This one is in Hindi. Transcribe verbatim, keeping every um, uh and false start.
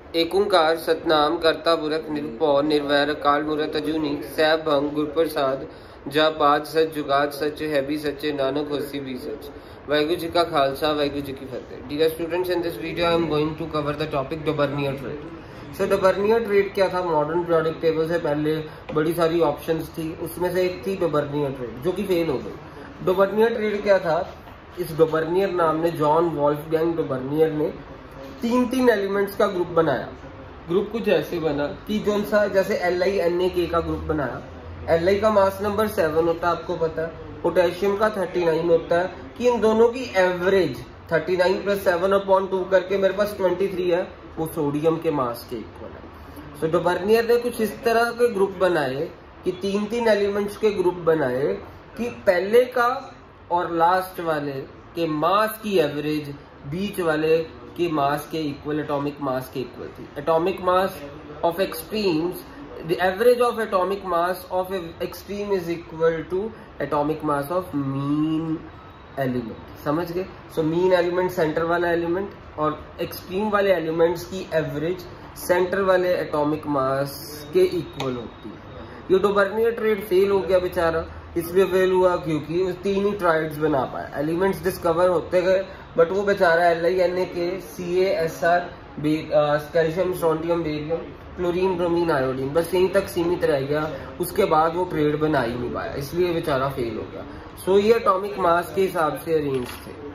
एकुंकार सतनाम करता पुरख निरपौ निर्वैर अकाल मूरत अजूनी सैब भंग गुरप्रसाद जा पात सच जुगात सच है भी सच्चे नानक होसी भी सच। वाहिगुरु जी का खालसा वाहिगुरु जी की फतेह। Dear students, in this video I am going to cover the topic Dobereiner triad. So Dobereiner triad क्या था? मॉडर्न पीरियोडिक टेबल से पहले बड़ी सारी ऑप्शंस थी, उसमें से एक थी डोबर्नियर ट्रेड जो कि फेल हो गई। डोबर्नियर ट्रेड क्या था? इस डोबर्नियर नाम ने जॉन वॉल्फगैंग डोबर्नियर ने तीन तीन एलिमेंट्स का ग्रुप बनाया। ग्रुप कुछ ऐसे बना कि जो सा जैसे एल आई एन ए के का ग्रुप बनाया। एल आई का मास नंबर सेवन होता है, आपको पता है। पोटेशियम का थर्टी नाइन होता है कि इन दोनों की average thirty nine plus seven upon two करके मेरे पास ट्वेंटी थ्री है, वो सोडियम के मास के इक्वल है। सो डोबर्नियर ने कुछ इस तरह के ग्रुप बनाए कि तीन तीन एलिमेंट्स के ग्रुप बनाए कि पहले का और लास्ट वाले के मास की एवरेज बीच वाले के मास के इक्वल, एटॉमिक मास के इक्वल थी। Atomic mass of extremes, the average of atomic mass of extreme is equal to atomic mass of mean element. समझ गए? सो मीन एलिमेंट सेंटर वाला एलिमेंट और एक्सट्रीम वाले एलिमेंट्स की एवरेज सेंटर वाले एटॉमिक मास के इक्वल होती है। ये डोबर्नियर ट्रेड फेल हो गया बेचारा। इसलिए फेल हुआ क्योंकि उस तीन ही ट्राइड्स बना पाया। एलिमेंट्स डिस्कवर होते गए बट वो बेचारा L I N A K C A S R calcium strontium barium chlorine bromine iodine बस यहीं तक सीमित रह गया। उसके बाद वो ट्रेड बना ही नहीं पाया, इसलिए बेचारा फेल हो गया। सो ये एटॉमिक मास के हिसाब से अरेंज थे।